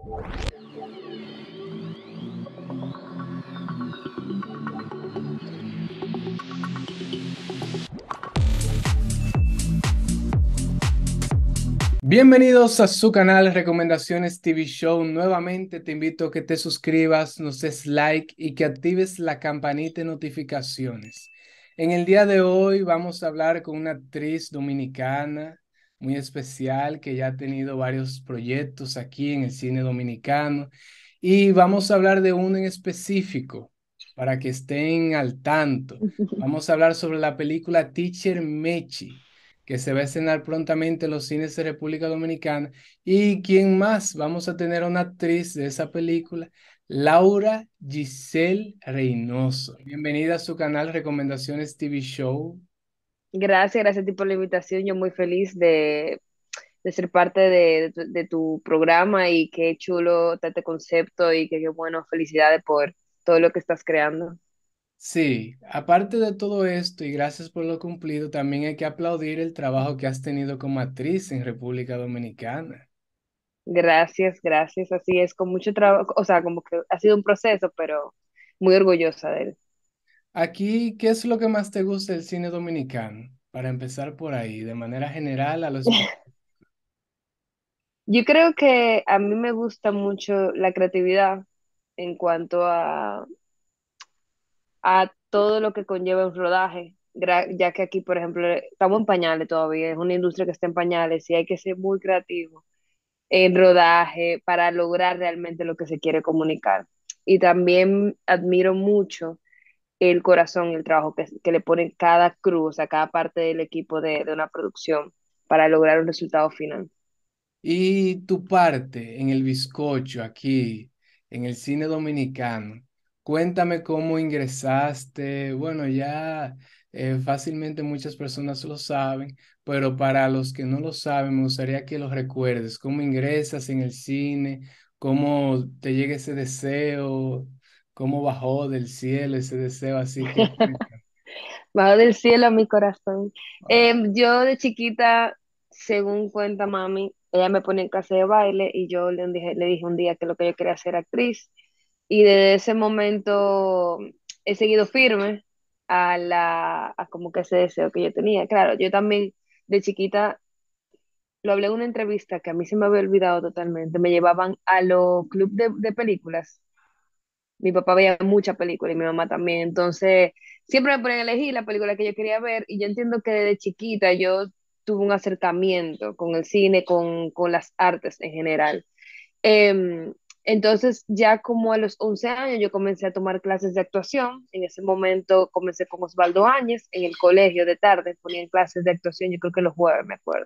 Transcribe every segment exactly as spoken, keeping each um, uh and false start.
Bienvenidos a su canal Recomendaciones T V Show. Nuevamente te invito a que te suscribas, nos des like y que actives la campanita de notificaciones. En el día de hoy vamos a hablar con una actriz dominicana muy especial que ya ha tenido varios proyectos aquí en el cine dominicano y vamos a hablar de uno en específico para que estén al tanto. Vamos a hablar sobre la película Teacher Mechi, que se va a estrenar prontamente en los cines de República Dominicana. ¿Y quién más? Vamos a tener a una actriz de esa película, Laura Giselle Reynoso. Bienvenida a su canal Recomendaciones T V Show. Gracias, gracias a ti por la invitación. Yo muy feliz de, de ser parte de, de tu, de tu programa y qué chulo está este concepto y que qué bueno, felicidades por todo lo que estás creando. Sí, aparte de todo esto y gracias por lo cumplido, también hay que aplaudir el trabajo que has tenido como actriz en República Dominicana. Gracias, gracias. Así es, con mucho trabajo, o sea, como que ha sido un proceso, pero muy orgullosa de él. Aquí, ¿qué es lo que más te gusta del cine dominicano? Para empezar por ahí, de manera general a lo específico. Yo creo que a mí me gusta mucho la creatividad en cuanto a a todo lo que conlleva un rodaje, gra- ya que aquí, por ejemplo, estamos en pañales todavía, es una industria que está en pañales y hay que ser muy creativo en rodaje para lograr realmente lo que se quiere comunicar. Y también admiro mucho el corazón y el trabajo que, que le pone cada crew, o sea, cada parte del equipo de, de una producción para lograr un resultado final. Y tu parte en el bizcocho aquí, en el cine dominicano, cuéntame cómo ingresaste. Bueno, ya eh, fácilmente muchas personas lo saben, pero para los que no lo saben, me gustaría que lo recuerdes. ¿Cómo ingresas en el cine? ¿Cómo te llega ese deseo? ¿Cómo bajó del cielo ese deseo? Así que cuéntame. Bajo del cielo a mi corazón. Em, yo de chiquita, según cuenta mami, ella me ponía en clase de baile y yo le dije, le dije un día que lo que yo quería ser actriz. Y desde ese momento he seguido firme a la, a como que ese deseo que yo tenía. Claro, yo también de chiquita lo hablé en una entrevista que a mí se me había olvidado totalmente. Me llevaban a los clubes de, de películas. Mi papá veía muchas películas y mi mamá también. Entonces, siempre me ponían a elegir la película que yo quería ver. Y yo entiendo que desde chiquita yo tuve un acercamiento con el cine, con, con las artes en general. Em, entonces, ya como a los once años, yo comencé a tomar clases de actuación. En ese momento comencé con Osvaldo Áñez en el colegio de tarde, ponían clases de actuación, yo creo que los jueves, me acuerdo.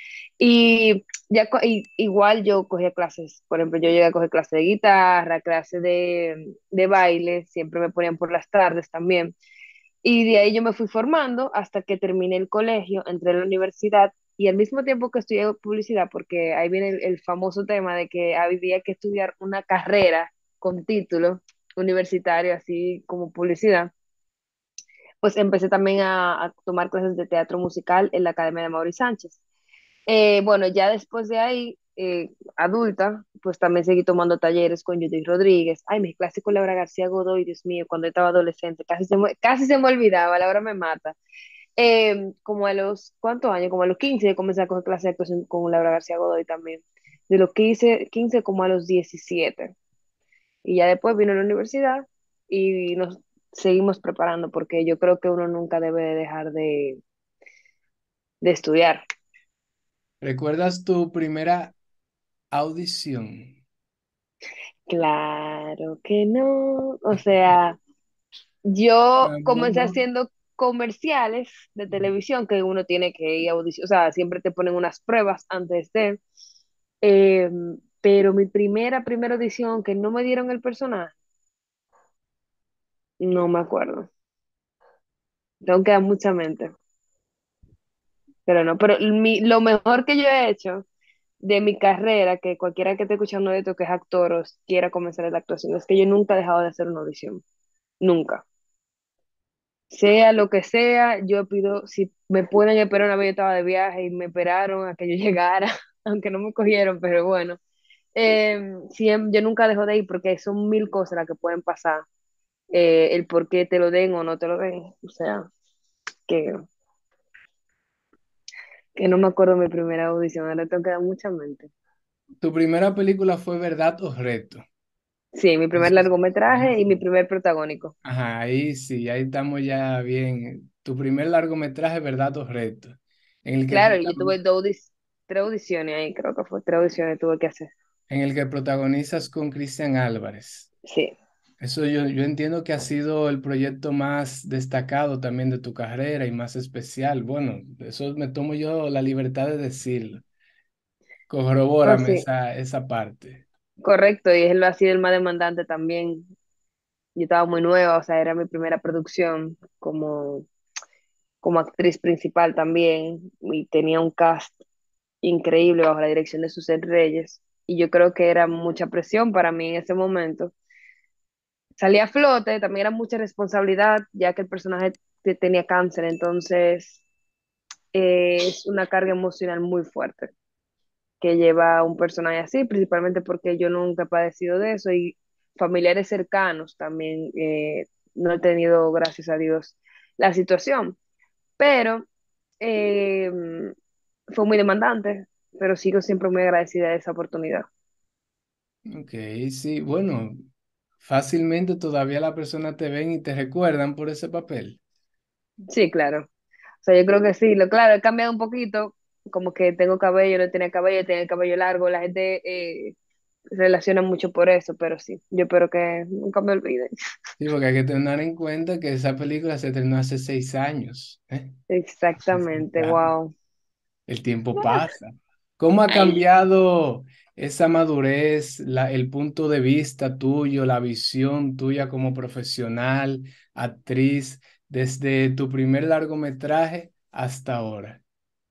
Y ya co- y- igual yo cogía clases, por ejemplo, yo llegué a coger clases de guitarra, clases de, de baile, siempre me ponían por las tardes también. Y de ahí yo me fui formando hasta que terminé el colegio, entré a la universidad y al mismo tiempo que estudié publicidad, porque ahí viene el, el famoso tema de que había que estudiar una carrera con título universitario, así como publicidad, pues empecé también a, a tomar clases de teatro musical en la Academia de Maurice Sánchez. Eh, bueno, ya después de ahí, eh, adulta, pues también seguí tomando talleres con Judith Rodríguez. Ay, mis clases con Laura García Godoy, Dios mío, cuando yo estaba adolescente, casi se me, casi se me olvidaba, Laura me mata. Eh, como a los, ¿cuántos años? Como a los quince yo comencé a coger clases de actuación con Laura García Godoy también. De los quince quince como a los diecisiete. Y ya después vino la universidad y nos seguimos preparando porque yo creo que uno nunca debe de dejar de, de estudiar. ¿Recuerdas tu primera audición? Claro que no. O sea, yo Ah, comencé no. haciendo comerciales de televisión que uno tiene que ir a audición, o sea, siempre te ponen unas pruebas antes de, eh, pero mi primera, primera audición que no me dieron el personaje, no me acuerdo. Tengo que dar mucha mente, pero no, pero mi- lo mejor que yo he hecho de mi carrera, que cualquiera que esté escuchando esto que es actor o quiera comenzar en la actuación, es que yo nunca he dejado de hacer una audición, nunca. Sea lo que sea, yo pido, si me pueden esperar una vez yo estaba de viaje y me esperaron a que yo llegara, aunque no me cogieron, pero bueno, Em, siem- yo nunca dejo de ir porque son mil cosas las que pueden pasar. Eh, el por qué te lo den o no te lo den. O sea, que, que no me acuerdo de mi primera audición, ahora tengo que dar mucha mente. Tu primera película fue ¿Verdad o Reto? Sí, mi primer Eso es- largometraje y mi primer protagónico. Ajá, ahí sí, ahí estamos ya bien. Tu primer largometraje, ¿Verdad o Reto? En el que, Claro, y yo prota- tuve dos audis- tres audiciones ahí, creo que fue tres audiciones tuve que hacer. en el que protagonizas con Cristian Álvarez. Sí, Eso yo, yo entiendo que ha sido el proyecto más destacado también de tu carrera y más especial. Bueno, eso me tomo yo la libertad de decirlo. no, Corrobórame sí, esa, esa parte. correcto, y él ha sido el más demandante también. Yo estaba muy nueva, o sea, era mi primera producción como, como actriz principal también, y tenía un cast increíble bajo la dirección de Suset Reyes, y yo creo que era mucha presión para mí en ese momento. Salía a flote, también era mucha responsabilidad, ya que el personaje te- tenía cáncer, entonces eh, es una carga emocional muy fuerte que lleva a un personaje así, principalmente porque yo nunca he padecido de eso y familiares cercanos también eh, no he tenido, gracias a Dios, la situación. Pero eh, fue muy demandante, pero sigo siempre muy agradecida de esa oportunidad. Ok, sí, bueno, fácilmente todavía las personas te ven y te recuerdan por ese papel. Sí, claro. O sea, yo creo que sí. Lo claro, he cambiado un poquito, como que tengo cabello, no tenía cabello, tenía el cabello largo, la gente eh, se relaciona mucho por eso, pero sí, yo espero que nunca me olviden. Sí, porque hay que tener en cuenta que esa película se estrenó hace seis años. ¿Eh? Entonces, Exactamente, ya, wow. el tiempo pasa. ¿Cómo ha Ay, cambiado esa madurez, la, el punto de vista tuyo, la visión tuya como profesional, actriz, desde tu primer largometraje hasta ahora?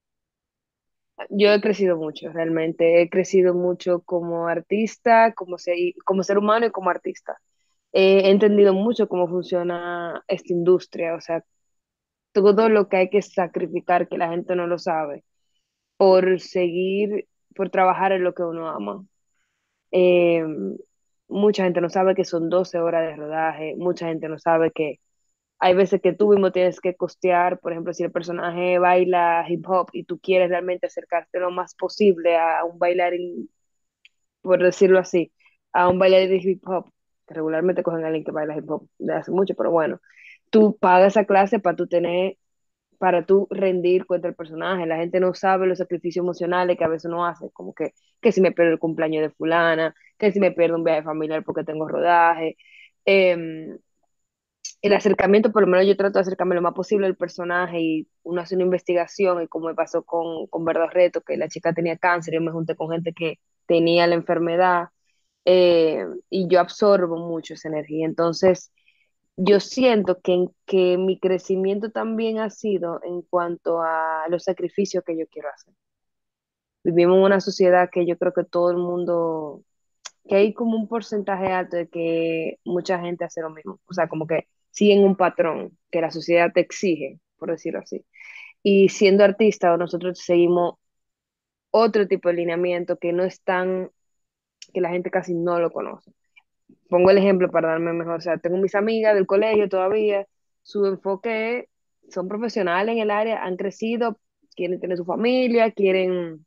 yo he crecido mucho, realmente. He crecido mucho como artista, como, se- como ser humano y como artista. He entendido mucho cómo funciona esta industria, o sea, todo lo que hay que sacrificar, que la gente no lo sabe, por seguir, por trabajar en lo que uno ama. Eh, Mucha gente no sabe que son doce horas de rodaje, mucha gente no sabe que hay veces que tú mismo tienes que costear, por ejemplo, si el personaje baila hip hop y tú quieres realmente acercarte lo más posible a un bailarín, por decirlo así, a un bailarín de hip hop, que regularmente cogen a alguien que baila hip hop de hace mucho, pero bueno, tú pagas esa clase para tú tener, para tú rendir cuenta del personaje. La gente no sabe los sacrificios emocionales que a veces uno hace, como que, que si me pierdo el cumpleaños de fulana, que si me pierdo un viaje familiar porque tengo rodaje. Eh, el acercamiento, por lo menos yo trato de acercarme lo más posible al personaje y uno hace una investigación y como me pasó con, con Verdad Reto, que la chica tenía cáncer, yo me junté con gente que tenía la enfermedad eh, y yo absorbo mucho esa energía. Entonces, yo siento que, que mi crecimiento también ha sido en cuanto a los sacrificios que yo quiero hacer. Vivimos en una sociedad que yo creo que todo el mundo, que hay como un porcentaje alto de que mucha gente hace lo mismo. O sea, como que siguen un patrón que la sociedad te exige, por decirlo así. Y siendo artista, nosotros seguimos otro tipo de lineamiento que no es tan, que la gente casi no lo conoce. Pongo el ejemplo para darme mejor. O sea, tengo mis amigas del colegio todavía, su enfoque es, son profesionales en el área, han crecido, quieren tener su familia, quieren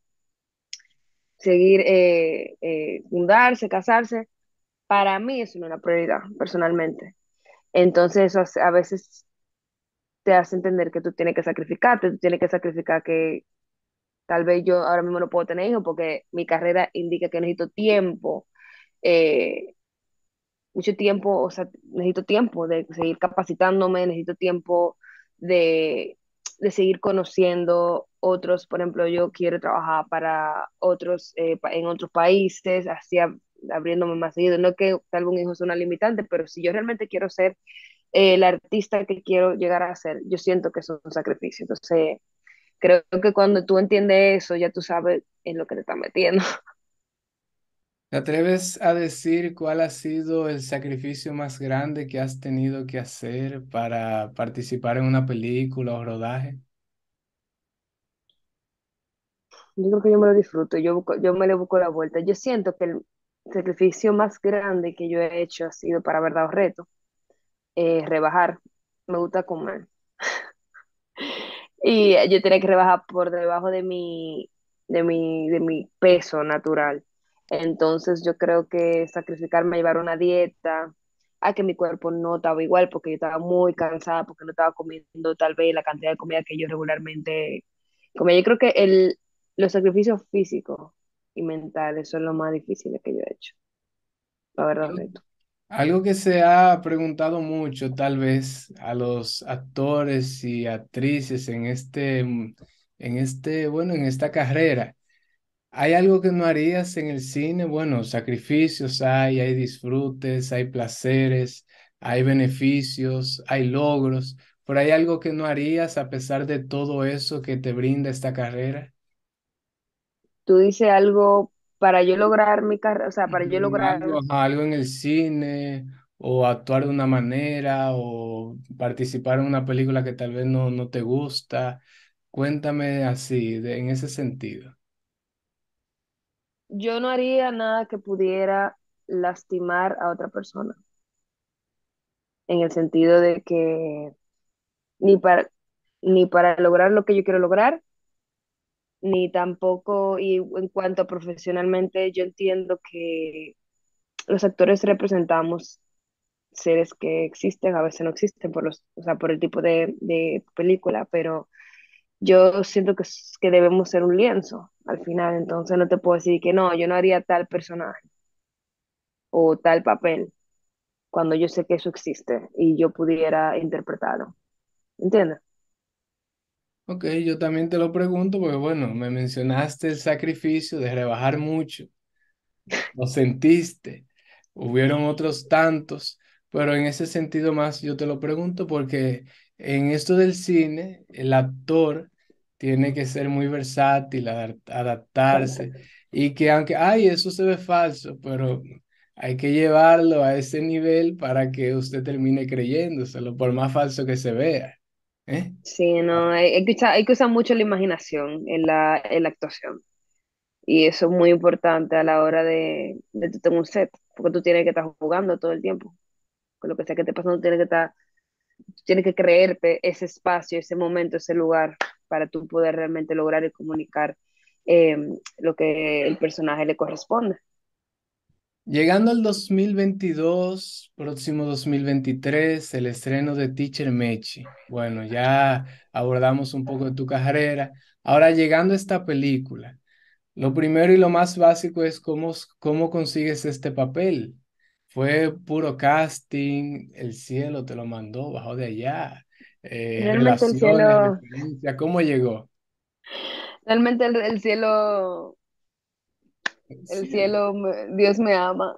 seguir, eh, eh, fundarse, casarse. Para mí eso no es una prioridad, personalmente. Entonces eso hace- a veces te hace entender que tú tienes que sacrificarte, tú tienes que sacrificar que tal vez yo ahora mismo no puedo tener hijos porque mi carrera indica que necesito tiempo, eh, mucho tiempo, o sea, necesito tiempo de seguir capacitándome, necesito tiempo de, de seguir conociendo otros, por ejemplo, yo quiero trabajar para otros, eh, pa- en otros países, así ab- abriéndome más seguido. No que tal vez un hijo sea una limitante, pero si yo realmente quiero ser eh, el artista que quiero llegar a ser, yo siento que es un sacrificio. Entonces, creo que cuando tú entiendes eso, ya tú sabes en lo que te estás metiendo. ¿Te atreves a decir cuál ha sido el sacrificio más grande que has tenido que hacer para participar en una película o rodaje? Yo creo que yo me lo disfruto, yo, busco- yo me le busco la vuelta. Yo siento que el sacrificio más grande que yo he hecho ha sido para verdad o reto, eh, rebajar. Me gusta comer. Y yo tenía que rebajar por debajo de mi, de mi, de mi peso natural. Entonces yo creo que sacrificarme a llevar una dieta, a que mi cuerpo no estaba igual porque yo estaba muy cansada, porque no estaba comiendo tal vez la cantidad de comida que yo regularmente comía. Yo creo que el, los sacrificios físicos y mentales son los más difíciles que yo he hecho, la verdad, Reto. Algo que se ha preguntado mucho, tal vez, a los actores y actrices en este, mm, en este, bueno, en esta carrera. ¿Hay algo que no harías en el cine? Bueno, sacrificios hay, hay disfrutes, hay placeres, hay beneficios, hay logros, pero ¿hay algo que no harías a pesar de todo eso que te brinda esta carrera? Tú dices algo para yo lograr mi carrera, o sea, para yo Mm, Algo, lograr. ajá, algo en el cine, o actuar de una manera, o participar en una película que tal vez no, no te gusta. Cuéntame así, de- en ese sentido. Yo no haría nada que pudiera lastimar a otra persona, en el sentido de que ni para, ni para lograr lo que yo quiero lograr, ni tampoco, y en cuanto a profesionalmente, yo entiendo que los actores representamos seres que existen, a veces no existen por los, o sea, por el tipo de, de película, pero yo siento que, s- que debemos ser un lienzo al final, entonces no te puedo decir que no, yo no haría tal personaje o tal papel cuando yo sé que eso existe y yo pudiera interpretarlo. ¿Entiendes? Ok, yo también te lo pregunto porque, bueno, me mencionaste el sacrificio de rebajar mucho. Lo sentiste. Hubieron otros tantos, pero en ese sentido más yo te lo pregunto porque en esto del cine, el actor tiene que ser muy versátil, adap- adaptarse, y que aunque, ay, eso se ve falso, pero hay que llevarlo a ese nivel para que usted termine creyéndoselo, por más falso que se vea. ¿Eh? Sí, no, hay, hay que usar, hay que usar mucho la imaginación en la, en la actuación. Y eso es muy importante a la hora de, de tú tener un set, porque tú tienes que estar jugando todo el tiempo. Con lo que sea que esté pasando, tienes que estar, tienes que creerte ese espacio, ese momento, ese lugar, para tú poder realmente lograr y comunicar eh, lo que el personaje le corresponde. Llegando al dos mil veintidós, próximo dos mil veintitrés, el estreno de Teacher Mechi. Bueno, ya abordamos un poco de tu carrera. Ahora, llegando a esta película, lo primero y lo más básico es cómo, cómo consigues este papel. ¿Fue puro casting? ¿El cielo te lo mandó? ¿Bajó de allá? Eh, Realmente el relaciones, cielo, referencia, ¿cómo llegó? realmente el, el cielo, El el cielo. cielo, me- Dios me ama.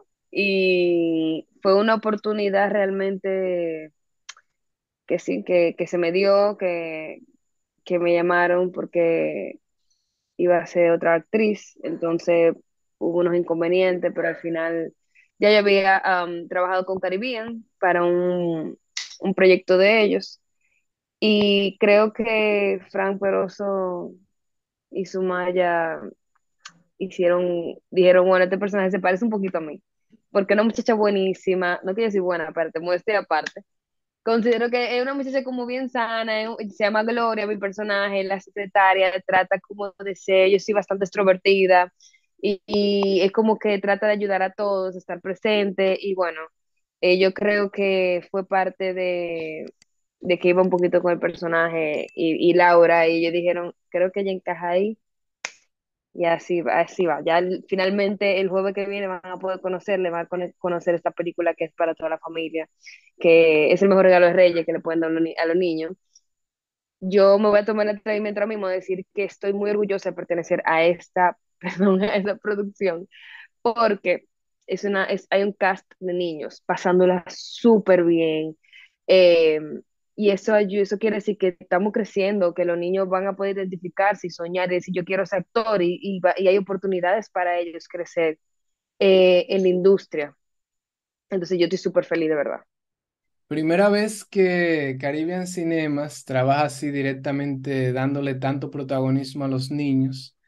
Y fue una oportunidad realmente que sí, que, que se me dio, que, que me llamaron porque iba a ser otra actriz, entonces hubo unos inconvenientes, pero al final ya yo había am, trabajado con Caribbean para un, un proyecto de ellos y creo que Frank Peroso y Sumaya hicieron, dijeron, bueno, este personaje se parece un poquito a mí, porque es una muchacha buenísima, no quiero decir buena, aparte, muestre aparte. Considero que es una muchacha como bien sana, es- se llama Gloria, mi personaje, la secretaria, trata como de ser, yo soy bastante extrovertida y, y es como que trata de ayudar a todos, estar presente y bueno, eh, yo creo que fue parte de, de que iba un poquito con el personaje y, y Laura y ellos dijeron, creo que ella encaja ahí y así, va- así va. Ya el- finalmente el jueves que viene van a poder conocerle, van a cono- conocer esta película que es para toda la familia, que es el mejor regalo de Reyes que le pueden dar a los, ni- a los niños. Yo me voy a tomar el atrevimiento ahora mismo de decir que estoy muy orgullosa de pertenecer a esta, perdón, a esta producción, porque es una, es, hay un cast de niños pasándola súper bien. eh, y eso, ayu- eso quiere decir que estamos creciendo, que los niños van a poder identificarse y soñar y decir yo quiero ser actor y, y, va- y hay oportunidades para ellos crecer eh, en la industria. Entonces yo estoy súper feliz de verdad. Primera vez que Caribbean Cinemas trabaja así directamente dándole tanto protagonismo a los niños.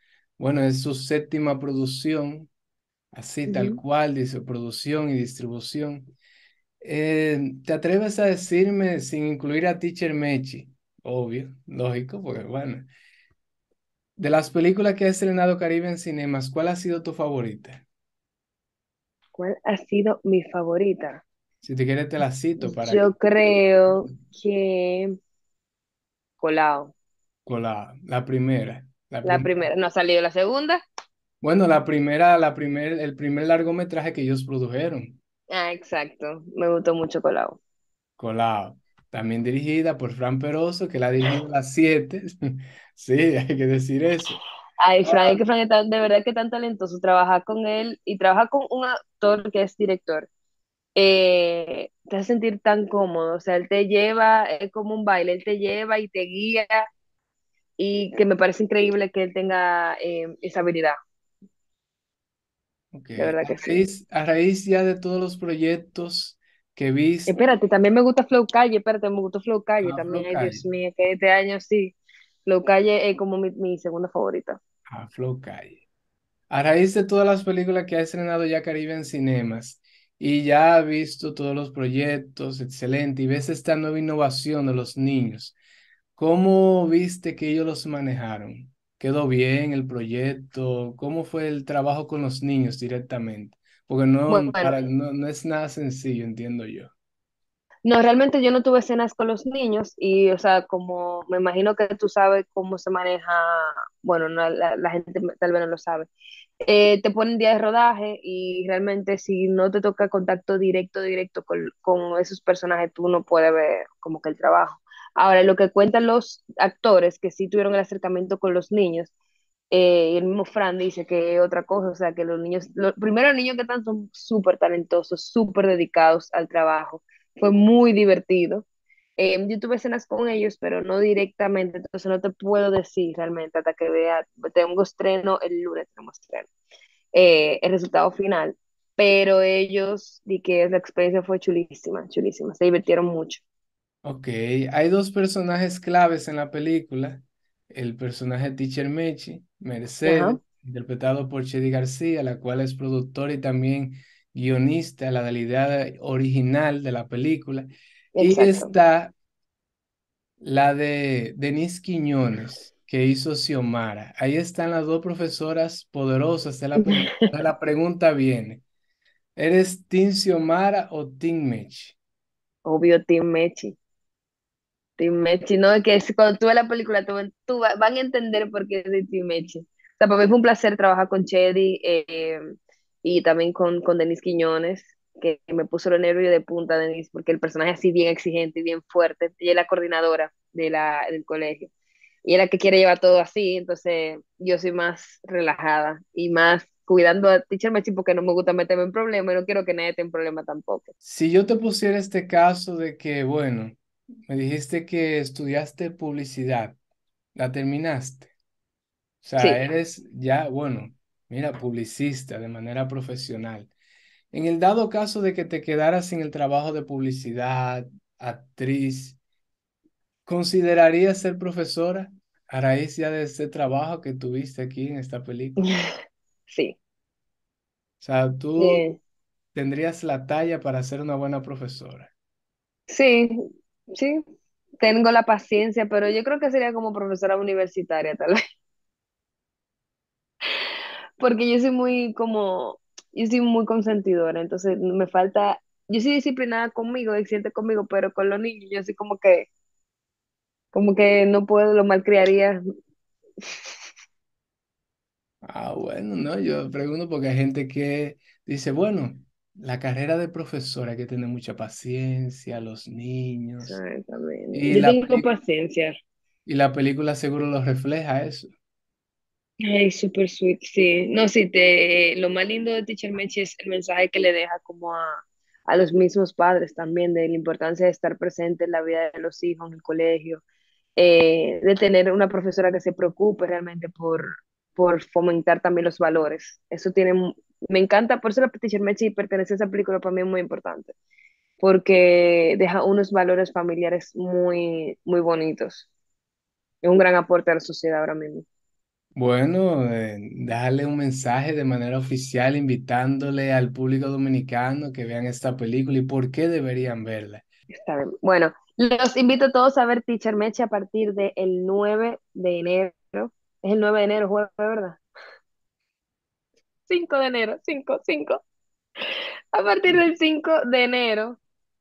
Bueno, es su séptima producción, así tal Ujú. cual, dice producción y distribución. Eh, ¿te atreves a decirme, sin incluir a Teacher Mechi? Obvio, lógico, porque bueno, de las películas que ha estrenado Caribe en cinemas, ¿cuál ha sido tu favorita? ¿Cuál ha sido mi favorita? Si te quieres te la cito para Yo creo que Colao, con la, la primera. La la primera. primera. No ha salido la segunda. Bueno, la primera, la primer, el primer largometraje que ellos produjeron, Ah, exacto. Me gustó mucho Colao. Colado. También dirigida por Fran Peroso, que la ha dirigido las siete. Sí, hay que decir eso. Ay, Frank, es Ah, que Frank es tan- de verdad que tan talentoso. Trabajar con él y trabajar con un actor que es director. Eh, te hace sentir tan cómodo. O sea, él te lleva, es como un baile, él te lleva y te guía. Y que me parece increíble que él tenga eh, esa habilidad. ok. De verdad A que sí. raíz, a raíz ya de todos los proyectos que viste, Espérate, también me gusta Flow Calle, espérate, me gusta Flow Calle a también, Flow ay Dios Calle, mío, que este año sí, Flow Calle es como mi, mi segunda favorita. a Flow Calle. A raíz de todas las películas que ha estrenado ya Caribe en cinemas y ya ha visto todos los proyectos, excelente, y ves esta nueva innovación de los niños, ¿cómo viste que ellos los manejaron? ¿Quedó bien el proyecto? ¿Cómo fue el trabajo con los niños directamente? Porque no, Bueno, para, no, no es nada sencillo, entiendo yo. no, realmente yo no tuve escenas con los niños y, o sea, como me imagino que tú sabes cómo se maneja, bueno, no, la, la gente tal vez no lo sabe. Eh, te ponen día de rodaje y realmente si no te toca contacto directo, directo con, con esos personajes, tú no puedes ver como que el trabajo. Ahora, lo que cuentan los actores que sí tuvieron el acercamiento con los niños, eh, y el mismo Fran dice que es otra cosa, o sea, que los niños, los primeros niños que están son súper talentosos, súper dedicados al trabajo. Fue muy divertido. Eh, yo tuve escenas con ellos, pero no directamente, entonces no te puedo decir realmente hasta que vea, tengo estreno, el lunes tenemos estreno, eh, el resultado final, pero ellos, di que la experiencia fue chulísima, chulísima, se divirtieron mucho. Ok, hay dos personajes claves en la película. El personaje Teacher Mechi, Mercedes, Ajá, interpretado por Chedi García, la cual es productora y también guionista, la de la idea original de la película. Y exacto. está la de Denise Quiñones, que hizo Xiomara. Ahí están las dos profesoras poderosas de la película. Entonces la pregunta viene, ¿eres Team Xiomara o Team Mechi? Obvio, Team Mechi. Team Mechi, no, es que es- cuando tú ves la película, tú, tú va- van a entender por qué es de Team Mechi. O sea, para mí fue un placer trabajar con Chedi eh, y también con, con Denis Quiñones, que me puso los nervios de punta, Denis, porque el personaje es así bien exigente y bien fuerte. Ella es la coordinadora de la, del colegio y es la que quiere llevar todo así, entonces yo soy más relajada y más cuidando a Teacher Mechi porque no me gusta meterme en problemas y no quiero que nadie esté en problema tampoco. Si yo te pusiera este caso de que, bueno, me dijiste que estudiaste publicidad, ¿la terminaste? O sea, Sí. eres ya, bueno, mira, publicista de manera profesional. En el dado caso de que te quedaras sin el trabajo de publicidad, actriz, ¿considerarías ser profesora a raíz ya de ese trabajo que tuviste aquí en esta película? Sí. O sea, tú Eh, tendrías la talla para ser una buena profesora. Sí, sí, tengo la paciencia, pero yo creo que sería como profesora universitaria, tal vez, porque yo soy muy como, yo soy muy consentidora, entonces me falta, yo soy disciplinada conmigo, exigente conmigo, pero con los niños yo soy como que, como que no puedo, lo malcriaría. Ah, bueno, no, yo pregunto porque hay gente que dice, bueno, la carrera de profesora hay que tener mucha paciencia, los niños, Exactamente. y Yo la tengo peli- paciencia. y la película seguro lo refleja eso. Ay, super sweet, sí. No, sí, te, lo más lindo de Teacher Mechi es el mensaje que le deja como a, a los mismos padres también, de la importancia de estar presente en la vida de los hijos, en el colegio, eh, de tener una profesora que se preocupe realmente por, por fomentar también los valores. Eso tiene, mu- me encanta, por eso la Teacher Mechi pertenece a esa película para mí es muy importante, porque deja unos valores familiares muy, muy bonitos. Es un gran aporte a la sociedad ahora mismo. Bueno, eh, darle un mensaje de manera oficial invitándole al público dominicano que vean esta película y por qué deberían verla. Está bien. Bueno, los invito a todos a ver Teacher Meche a partir del nueve de enero. Es el nueve de enero, jueves, ¿verdad? Cinco de enero, cinco, cinco. A partir del cinco de enero,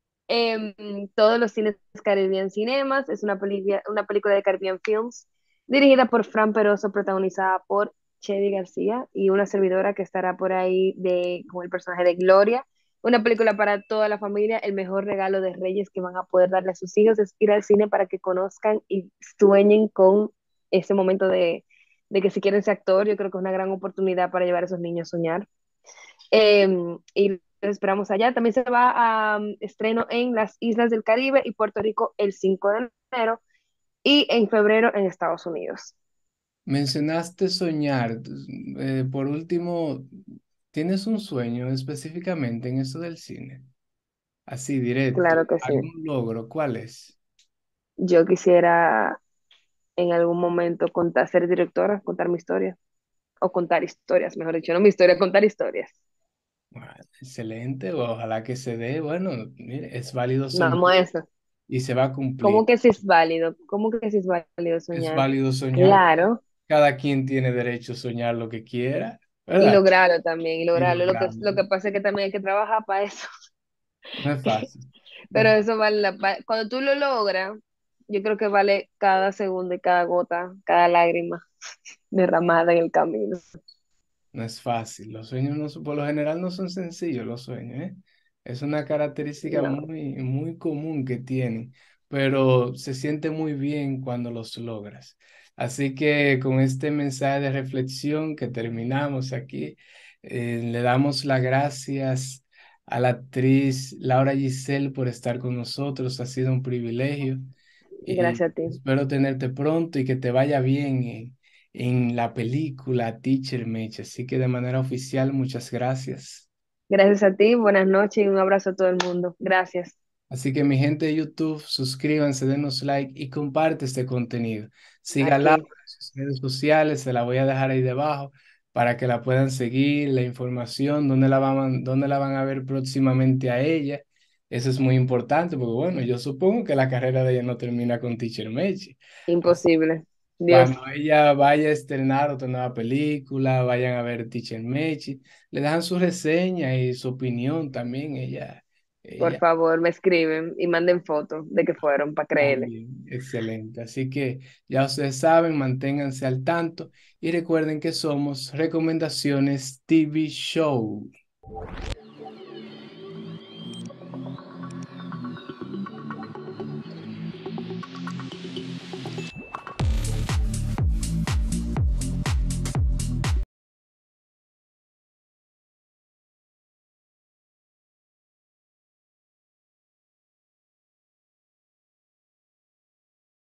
en todos los cines Caribbean Cinemas, es una, peli- una película de Caribbean Films, dirigida por Fran Peroso, protagonizada por Chevy García y una servidora que estará por ahí de, con el personaje de Gloria. Una película para toda la familia, el mejor regalo de Reyes que van a poder darle a sus hijos es ir al cine para que conozcan y sueñen con ese momento de, de que si quieren ser actor, yo creo que es una gran oportunidad para llevar a esos niños a soñar. Eh, y los esperamos allá. También se va a um, estreno en las Islas del Caribe y Puerto Rico el cinco de enero y en febrero en Estados Unidos. Mencionaste soñar. eh, por último, ¿tienes un sueño específicamente en eso del cine? Así, directo. Claro que sí. ¿Algún logro? ¿Cuál es? Yo quisiera en algún momento contar, ser directora, contar mi historia, o contar historias, mejor dicho, no mi historia, contar historias. Bueno, excelente, ojalá que se dé. Bueno, mire, es válido soñar Vamos a eso. y se va a ¿Cómo cumplir. que sí es válido? ¿Cómo que sí es válido Es soñar? válido soñar. Claro, Cada quien tiene derecho a soñar lo que quiera, y ¿verdad? lograrlo también, y Y lograrlo. Lo que, lograrlo. lo que pasa es que también hay que trabajar para eso. No es fácil. No Pero es eso vale la pa- Cuando tú lo logras, yo creo que vale cada segundo y cada gota, cada lágrima derramada en el camino. No es fácil. Los sueños no, son- por lo general no son sencillos los sueños, ¿eh? Es una característica No, muy, muy común que tienen, pero se siente muy bien cuando los logras. Así que con este mensaje de reflexión que terminamos aquí, eh, le damos las gracias a la actriz Laura Giselle por estar con nosotros. Ha sido un privilegio y gracias a ti. espero tenerte pronto y que te vaya bien en la película Teacher Mate. Así que de manera oficial, muchas gracias. Gracias a ti, buenas noches y un abrazo a todo el mundo. Gracias. Así que mi gente de YouTube, suscríbanse, denos like y comparte este contenido. Siga Laura Aquí, en sus redes sociales, se la voy a dejar ahí debajo para que la puedan seguir, la información, dónde la van, dónde la van a ver próximamente a ella. Eso es muy importante porque, bueno, yo supongo que la carrera de ella no termina con Teacher Mate. imposible. Dios, Cuando ella vaya a estrenar otra nueva película, vayan a ver Teacher Mechi, le dejan su reseña y su opinión también. Ella, por ella favor, me escriben y manden fotos de que fueron para creerle. también, excelente. Así que ya ustedes saben, manténganse al tanto y recuerden que somos Recomendaciones T V Show.